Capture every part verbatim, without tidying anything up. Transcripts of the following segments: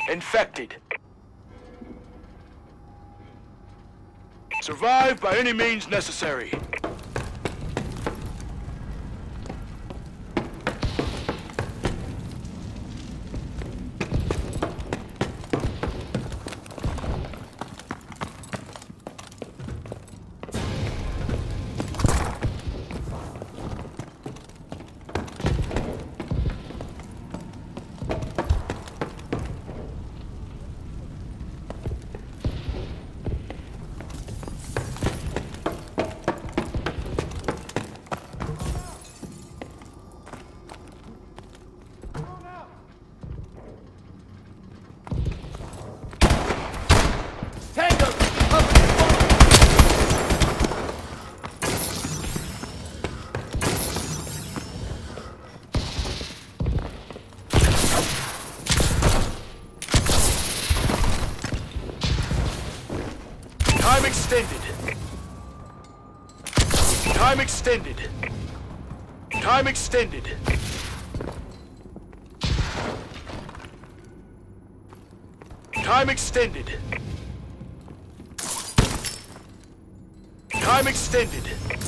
Infected. Survive by any means necessary. Time extended. Time extended. Time extended. Time extended. Time extended.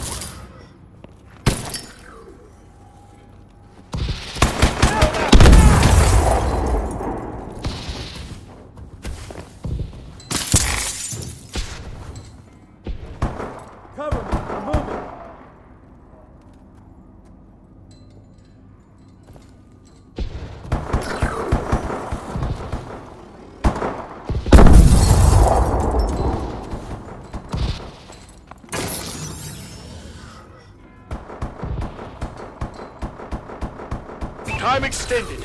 Cover me, I'm moving. Time extended.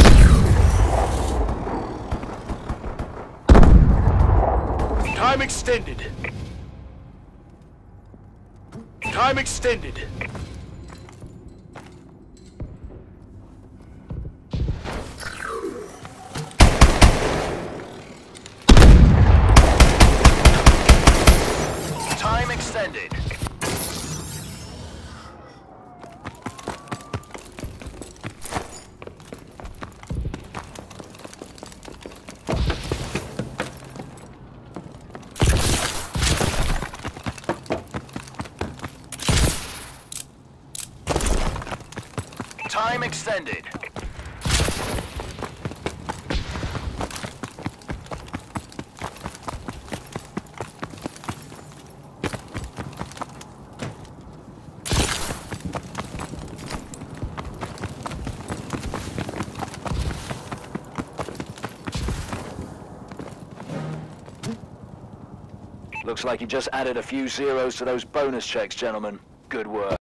Time extended. Time extended. Time extended. Time extended. Looks like you just added a few zeros to those bonus checks, gentlemen. Good work.